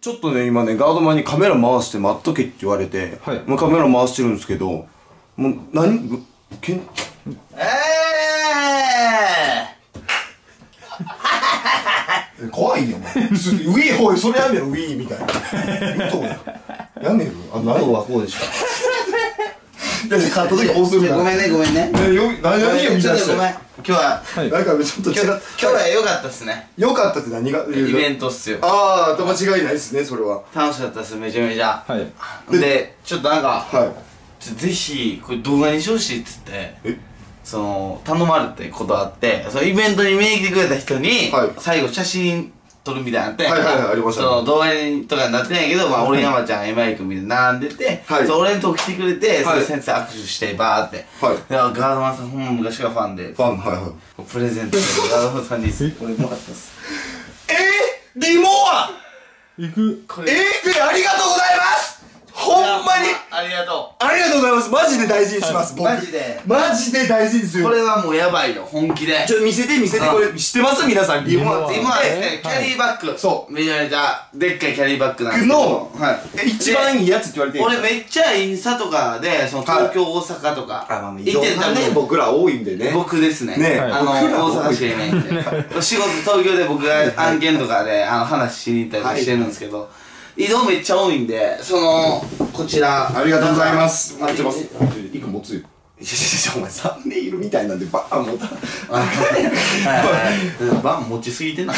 ちょっとね、今ね、ガードマンにカメラ回して待っとけって言われて、 はいもうカメラ回してるんですけど、もう、怖いよ、お前。ウィー、ほい、それやめろ、ウィーみたいな。やめろ。あ、なるはこうでしょ。だって買った時こうするから。 ごめんね、ごめんね。 何よ、見出して。 ごめん。今日は、 なんかちょっと違う。 今日は良かったっすね。 良かったって何がイベントっすよ。 ああ、間違いないですね、それは。 楽しかったっす、めちゃめちゃ。 はい。 で、ちょっとなんか、 はい。 ぜひ、これ動画にしてほしいっつって、頼まれてことあって、そのイベントに見に来てくれた人に、最後写真撮るみたいなのあって、 ありましたね。 動画とかになってないけど、まあ俺山ちゃん、エマイ君みたいな並んでて、俺のとこ来てくれて、それ先生握手してバーって。ガードマンさんほんま昔からファンで。プレゼントでガードマンさんにこれもらったっす。 リモア行く。 ありがとうございますほんまにありがとありがとうございます。マジで大事にします、僕。 マジで大事にする。 これはもうやばいよ、本気で。 見せて、これ、知ってます皆さん、リモアって今はですね、キャリーバッグ。そう。めちゃめちゃ、でっかいキャリーバッグなんですけど。 一番いいやつって言われて俺めっちゃインスタとかで、東京、大阪とか、行ってたね、 僕ら多いんでね。 僕ですね。大阪しかいないんで。仕事、東京で僕が案件とかで、話しに行ったりとかしてるんですけど、移動めっちゃ多いんで、こちら。 ありがとうございます。待ってます。一個持つよ。お前サムネイルみたいなんでバーン持た。 バーン持ちすぎてない。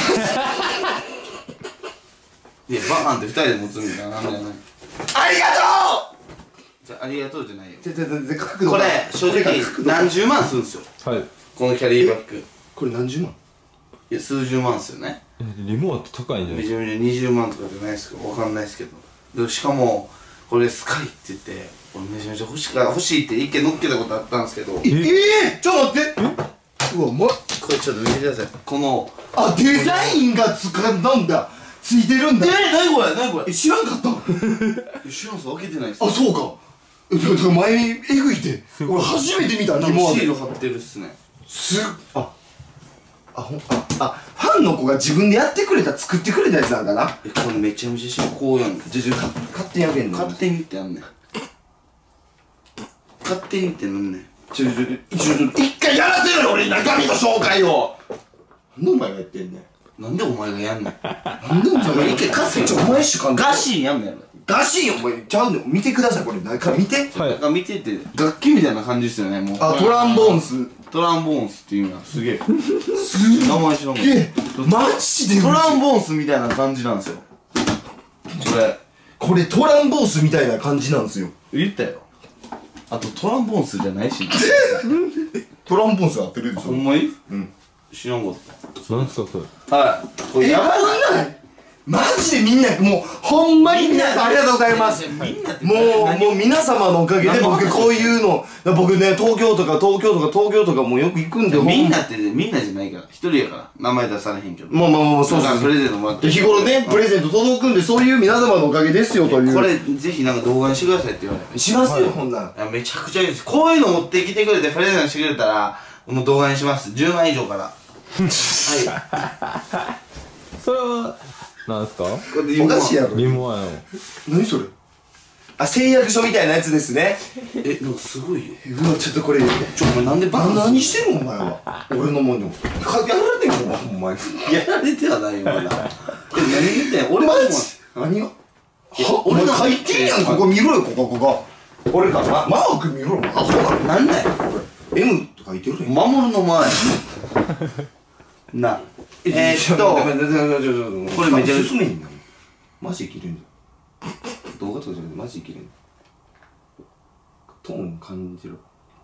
いや、バーンって二人で持つみたいな。 ありがとうじゃありがとうじゃないよ。 ここれ、正直、何十万するんですよ。 はい。 このキャリーバッグ。 これ何十万いや、数十万っすよね。 リモアって高いんじゃないですか。 めちゃめちゃ20万とかじゃないですけど、わかんないですけど。でしかも、これスカイって言って、俺めちゃめちゃ欲しいって一回乗っけたことあったんですけど。 ちょっと待ってうわ、 これちょっと見てください。この、 デザインがついてるんだ。 何これ知らんかった知らんす、開けてないっす。 あ、そうか。前にえぐいて。俺初めて見た、リモアで。 シール貼ってるっすね。 ファンの子が自分でやってくれた、作ってくれたやつなんだな。 これめちゃめちゃ進行やん。 勝手にやげんの。 勝手にってやんねん。勝手にってなんねん。 一回やらせろよ、俺中身の紹介を。なんでお前がやってんねん。 なんでお前がやんねん。 なんでお前一回貸せ。お前しかガシンやんねん。 ガシンお前ちゃうねん。見てください、これ中見て。 なんか見てて、楽器みたいな感じっすよね、もう。 トランボーンス。 トランボーンスっていうのはすげえ。名前知らんもん。 マジでトランボーンスみたいな感じなんですよ。 これトランボースみたいな感じなんですよ。 言ったよ。あとトランボーンスじゃないし。 トランボーンス合ってるでしょ。 ほんまに？うん。知らんかった。 何ですかそれ。 はい。これやばい。マジでみんな、もう、ほんまに皆さんありがとうございます。もう皆様のおかげで僕こういうの、僕ね、東京とかもうよく行くんで、 みんなってね、みんなじゃないから。一人やから。名前出されへんけど。 そうです。 プレゼントもらって。 日頃ね、プレゼント届くんで、そういう皆様のおかげですよという。 これ、ぜひなんか動画にしてくださいって言われて。 しますよ、こんなん。 めちゃくちゃいいです。こういうの持ってきてくれて、プレゼントしてくれたら、もう動画にします。10万以上から。はい。 それは、なんすか？ おかしいやろ。 リモアの。 何それ？誓約書みたいなやつですね。 なんかすごいよ。 うわ、ちょっとこれ。 お前なんでバカ何してんのお前は。俺のもんにも。やられてんのお前。 やられてはないよ、まだ。何言ってんの？俺マジ？何が？俺の書いてんやん、ここ見ろよ、ここ。俺か、マーク見ろよ。 なんだよ。 これ。M って書いてるやん。 守るの前。な。これめちゃ進めんな。マジいけるんだ。動画とかじゃなくてマジいけるんだ。トーン感じろ。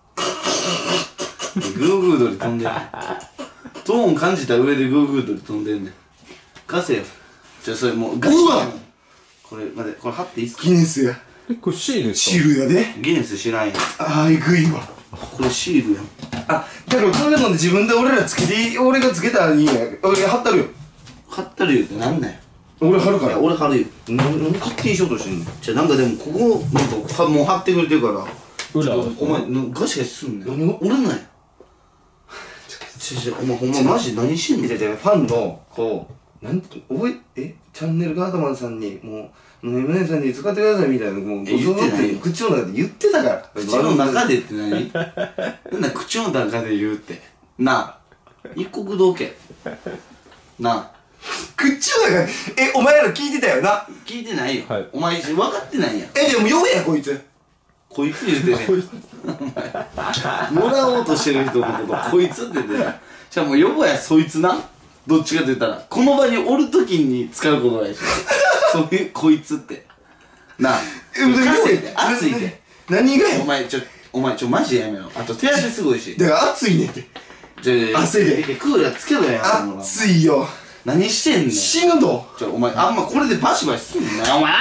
グーグー鳥飛んでんねん。トーン感じた上でグーグー鳥飛んでんねん。貸せよ。それもうガシ。これ、待って、これ貼っていいっすか？ ギネスや。 これシールですか？ シールやで。 ギネス知らんやん。 えぐいわ。 これシールやん。 だからこれでも自分で俺がつけたらいいやん。俺貼ったるよ。 貼ったるよってなんなんや。 俺貼るから。 俺貼るよ。 何勝手にしようとしてんの？ じゃあなんかでもここ、なんかもう貼ってくれてるから。 裏お前、ガシガシすんねん。 何が？ 俺なんや。お前ほんまマジ何してんの？ ファンの、こう、 なんて覚えチャンネルガードマンさんにもうM&Aさんに使ってくださいみたいなもう言ってないよ口の中で言ってたから口の中でって何なんだ口の中で言うってなあ一国道家なあ口の中でお前ら聞いてたよな聞いてないよ、 はいお前分かってないやんでも呼べやこいつこいつ言うてねお前もらおうとしてる人のことこいつって言ってねじゃあもう呼ぼうやそいつなどっちかって言ったらこの場におるときに使うことないしそういうこいつってなあ稼いで熱いで何がやお前マジでやめろあと手汗すごいしだから熱いねって汗でクーラーつけろや熱いよ何してんねん死ぬぞお前あんまこれでバシバシすんなよお前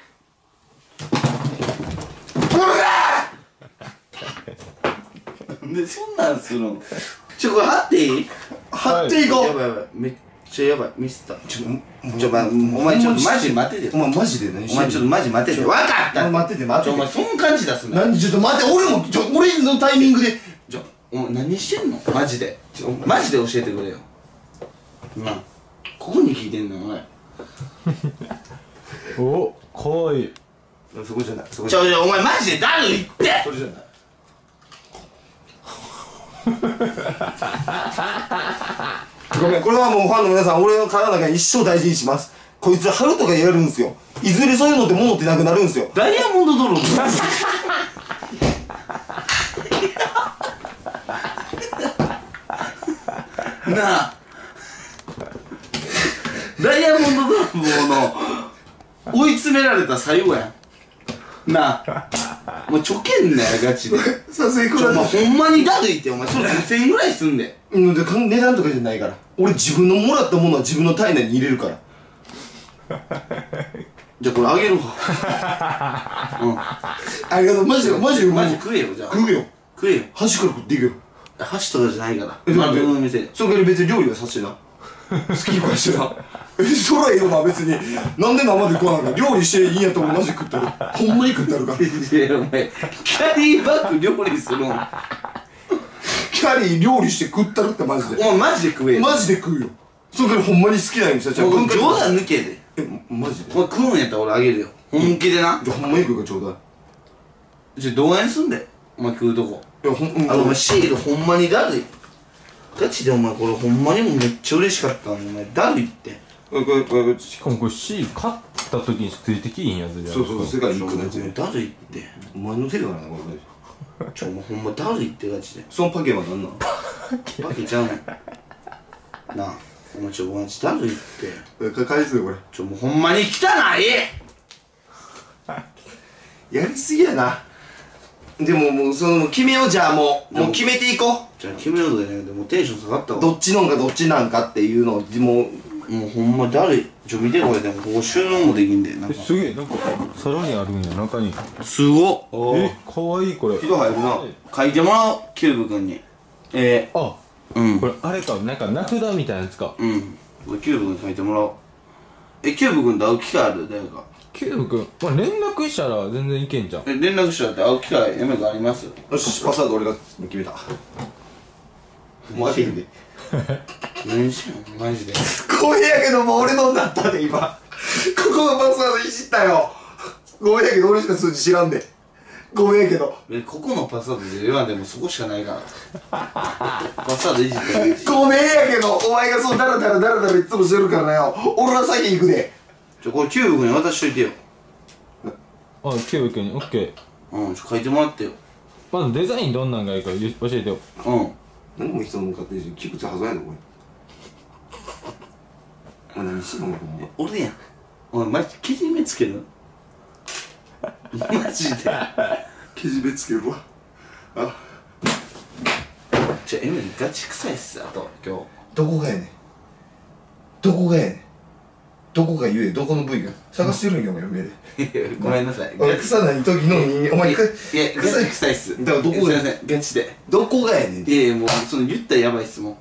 でそんなんするのこれ貼っていい貼っていこうやばいやばいめっちゃやばいミスったお前ちょっとマジで待っててお前マジで何してんのお前ちょっとマジ待ってて分かった待ってて待っててお前その感じ出すなちょっと待って俺のタイミングでお前何してんのマジでマジで教えてくれよなあここに聞いてんのお前おかわいいそこじゃないそこお前マジでだるいってそれじゃないごめんこれはもうファンの皆さん俺の体の中に一生大事にしますこいつ春とかやるんすよいずれそういうのって物ってなくなるんすよダイヤモンドドローなあダイヤモンド泥棒の追い詰められた最後やんなあもうちょけんなよガチでさすがにこれはほんまにだるいってお前それ5000円ぐらいすんで値段とかじゃないから俺自分のもらったものは自分の体内に入れるからじゃあこれあげるわありがとうマジでマジ食えよじゃあ食うよ食えよ箸から食っていくよ箸とかじゃないからまあどの店それから別に料理はさせてな好きにこしてなそらええよな別になんで生で食わないか料理していいんやったらマジ食ったるほんまに食ったるからいやお前キャリーバッグ料理するんキャリー料理して食ったるってマジでお前マジで食えよマジで食うよそれからほんまに好きなんですよじゃあ冗談抜けでマジでお前食うんやったら俺あげるよ本気でなじゃあほんまに食うからちょうだいじゃあどうやんすんでお前食うとこいやお前シールほんまにだるいガチでお前これほんまにもめっちゃ嬉しかったのお前だるいってしかもこれ C 買った時についてきいんやつじゃんそう世界に行くやつだるいってお前の手だからなこれお前ほんまだるいってガチでそのパケは何なんパケちゃうねんなあお前お前だるいって返すよこれもうほんまに汚いやりすぎやなでももうその決めようじゃあもう決めていこうじゃあ決めようぜもうテンション下がったわどっちのんかどっちなんかっていうのをもうほんまだるい見てこれでもここ収納もできんでなんかすげえなんかさらにあるんや中にすごっかわいいこれ色入るな書いてもらおうキューブ君にあうんこれあれかなんか名札みたいなやつかうんこれキューブ君に書いてもらおうキューブ君と会う機会ある誰かキューブ君まあ連絡したら全然いけんじゃん連絡したって会う機会エメがありますよしパスワード俺が決めたもう開けるで何してんのマジでごめんやけどもう俺のになったで今ここのパスワードいじったよごめんやけど俺しか数字知らんでごめんやけどここのパスワードで言わんでもそこしかないからパスワードいじってるごめんやけどお前がそうダラダラいつもしてるからなよ俺は先行くでこれキューブ君に渡しといてよあキューブ君にオッケー書いてもらってよまずデザインどんなんがいいか教えてよ何も人の勝手に器物はずやのこれ何してんの俺やんお前マジけじめつけるマジでけじめつけるわエメガチ臭いっすあと今日どこがやねんどこがやねんどこが言えどこの部位が探してるんよお前目でごめんなさい臭ない時の人間お前いやガチ臭いっすだからどこがすいませんガチでどこがやねんいやいやもうその言ったらやばいっすもん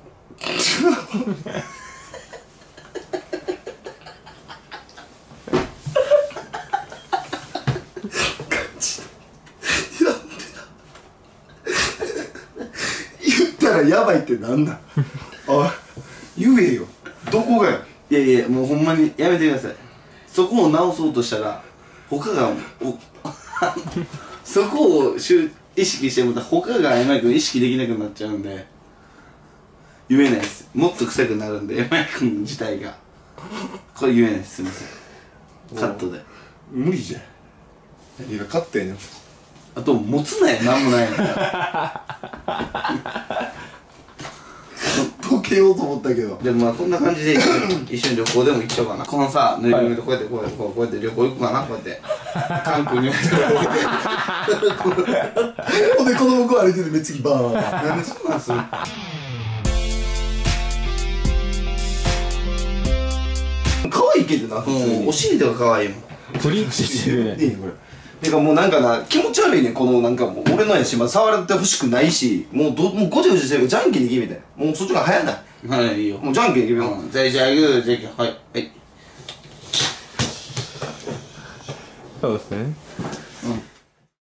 言ったらやばいってなんなんあ言えよどこがやいやいややもうほんまにやめてください。そこを直そうとしたら他がそこを意識しても他が山井君意識できなくなっちゃうんで言えないです。もっと臭くなるんで山井君自体がこれ言えないです。すいません、カットで。 無理じゃん。何がカットやねん。 あと持つなよ、なんもないの溶けようと思ったけど。 でもまあこんな感じで一緒に旅行でも行っちゃおうかな。このさぬいぐるみとこうやってこうやって旅行行くかな。こうやって韓国にほんで子供こう歩いてて目つきバーン。 なんでそんなんする。 可愛いけどな、普通に。 お尻とか可愛いもん。 プリンチしてるね。 いいねこれ。てかもうなんかな、気持ち悪いね、このなんかもう俺のやし、まあ、触ってほしくないし、もうごちゃごちゃしてるからじゃんけんできみたいな。もうそっちが早ない。 はい、いいよ。 もうじゃんけんできるよ。 じゃあグー、じゃあはい。はい。 そうですね。